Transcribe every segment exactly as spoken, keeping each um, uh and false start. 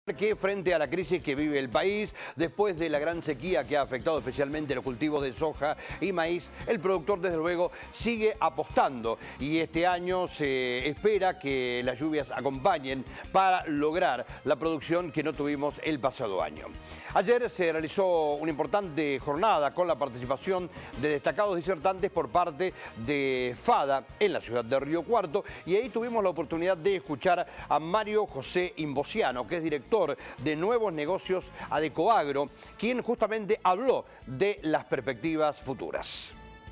Que frente a la crisis que vive el país, después de la gran sequía que ha afectado especialmente los cultivos de soja y maíz, el productor desde luego sigue apostando y este año se espera que las lluvias acompañen para lograr la producción que no tuvimos el pasado año. Ayer se realizó una importante jornada con la participación de destacados disertantes por parte de FADA en la ciudad de Río Cuarto y ahí tuvimos la oportunidad de escuchar a Mario José Imbociano, que es director de nuevos negocios Adecoagro, quien justamente habló de las perspectivas futuras.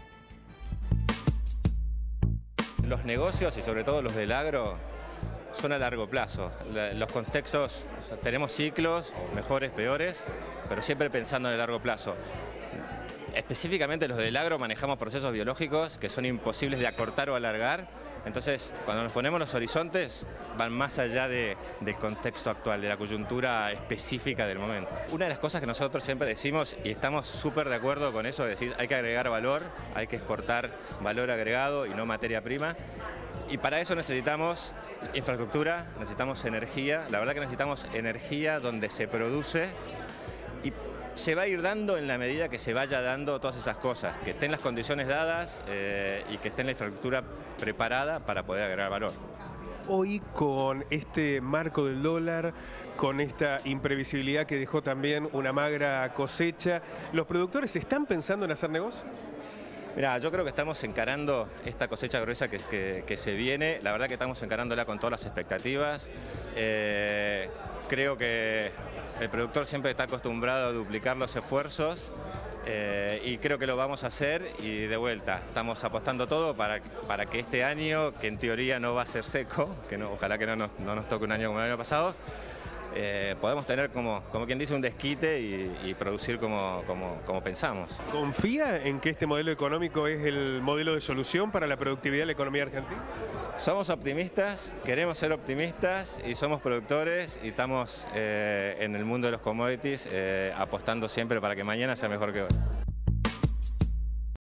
Los negocios y sobre todo los del agro son a largo plazo. Los contextos, tenemos ciclos, mejores, peores, pero siempre pensando en el largo plazo. Específicamente los del agro manejamos procesos biológicos que son imposibles de acortar o alargar. Entonces, cuando nos ponemos los horizontes, van más allá de, del contexto actual, de la coyuntura específica del momento. Una de las cosas que nosotros siempre decimos, y estamos súper de acuerdo con eso, es decir, hay que agregar valor, hay que exportar valor agregado y no materia prima. Y para eso necesitamos infraestructura, necesitamos energía. La verdad que necesitamos energía donde se produce y se va a ir dando en la medida que se vaya dando todas esas cosas, que estén las condiciones dadas eh, y que esté la infraestructura preparada para poder agregar valor. Hoy con este marco del dólar, con esta imprevisibilidad que dejó también una magra cosecha, ¿los productores están pensando en hacer negocio? Mira, yo creo que estamos encarando esta cosecha gruesa que, que, que se viene, la verdad que estamos encarándola con todas las expectativas. Eh, creo que el productor siempre está acostumbrado a duplicar los esfuerzos eh, y creo que lo vamos a hacer y de vuelta, estamos apostando todo para, para que este año, que en teoría no va a ser seco, que no, ojalá que no nos, no nos toque un año como el año pasado, Eh, podemos tener como, como quien dice un desquite y, y producir como, como, como pensamos. ¿Confía en que este modelo económico es el modelo de solución para la productividad de la economía argentina? Somos optimistas, queremos ser optimistas y somos productores y estamos eh, en el mundo de los commodities eh, apostando siempre para que mañana sea mejor que hoy.